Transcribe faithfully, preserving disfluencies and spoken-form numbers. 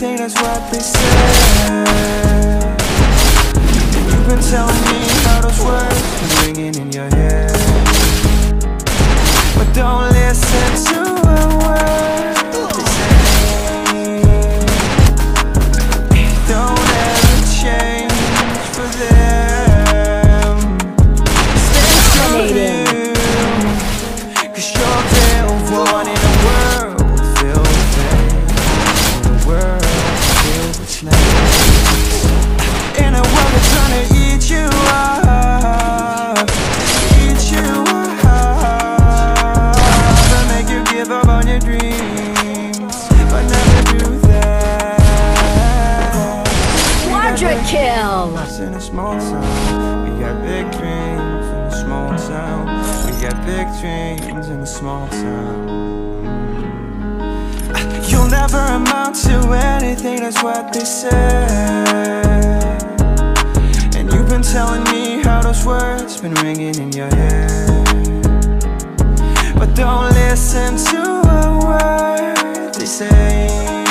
anything, that's what they say. And you've been telling me how those words been ringing in your head, but don't listen to a word they say. Don't ever change for them. Stay true to you, 'cause you're the one in a world filled with pain, in a world filled with snakes, in a world that's trying to eat you up, eat you up, and make you give up on your dreams, but never do that. Quadra kill! In a small town, we got big dreams in a small town. We got big dreams in a small town. You'll never amount to anything, that's what they say. And you've been telling me how those words been ringing in your head, but don't listen to a word they say.